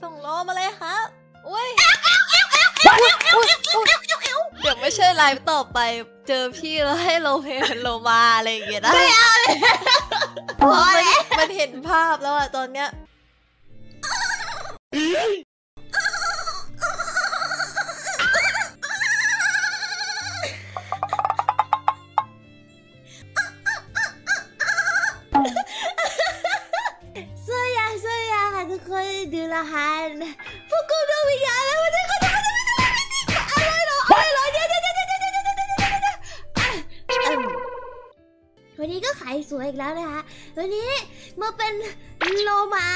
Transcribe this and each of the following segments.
ส่งโลมาเลยครับอุ้ยเดี๋ยวไม่ใช่ไลฟ์ต่อไปเจอพี่แล้วให้โลเพเป็นโลมาอะไรอย่างเงี้ยนะไม่เอาเลยมันเห็นภาพแล้วอะตอนเนี้ยเสื้อยาค่ะทุกคนดูละฮันพวกกูดูวิญญาณแล้ววันนี้เขาจะอะไรเหรอเดี๋ยววันนี้ก็ขายสวยอีกแล้วนะคะวันนี้มาเป็นโลมา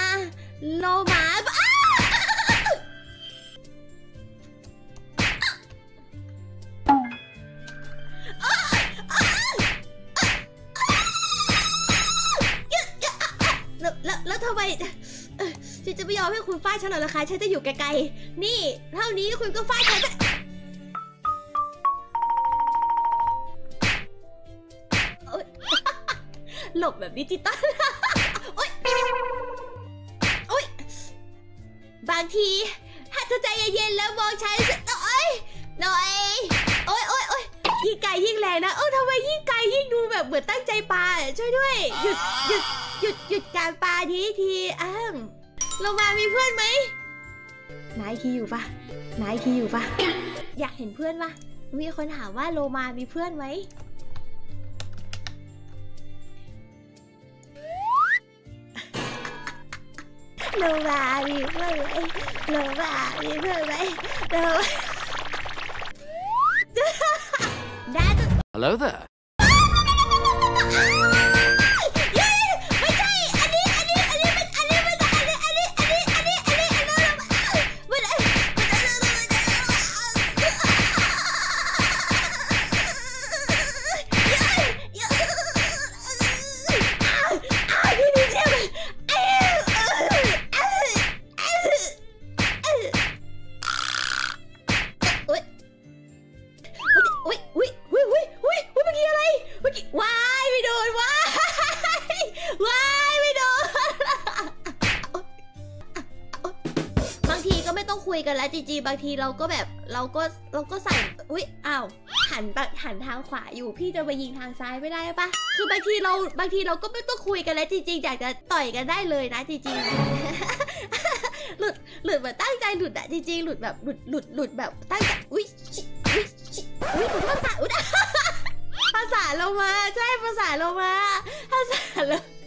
แล้วทำไมฉันจะไม่ยอมให้คุณฟาดฉันหรอกนะคะฉันจะอยู่ไกลๆนี่เท่านี้คุณก็ฟาดฉันหลบแบบดิจิตอลโอ๊ยบางทีถ้าเธอใจเย็นๆแล้วมองฉันหน่อยโอ๊ยยิ่งไกลยิ่งแรงนะทำไมยิ่งไกลยิ่งดูแบบเหมือนตั้งใจปาช่วยด้วยหยุดการปาทีเรามามีเพื่อนไหมนายคีอยู่ปะอยากเห็นเพื่อนปะมีคนถามว่าโลมามีเพื่อนไหมโลมามีเพื่อนไหม Hello there. ไม่ใช่อันนี้ว้ายไม่โดนบางทีก็ไม่ต้องคุยกันแล้วจริงๆบางทีเราก็แบบเราก็ใส่หันทางขวาอยู่พี่จะไปยิงทางซ้ายไม่ได้ปะคือบางทีเราก็ไม่ต้องคุยกันแล้วจริงๆอยากจะต่อยกันได้เลยนะจริงๆหลุดแบบตั้งใจหลุดอะจริงๆหลุดแบบหลุดแบบตั้งใจอุ้ยภาษาเรามาใช่ภาษาเรามา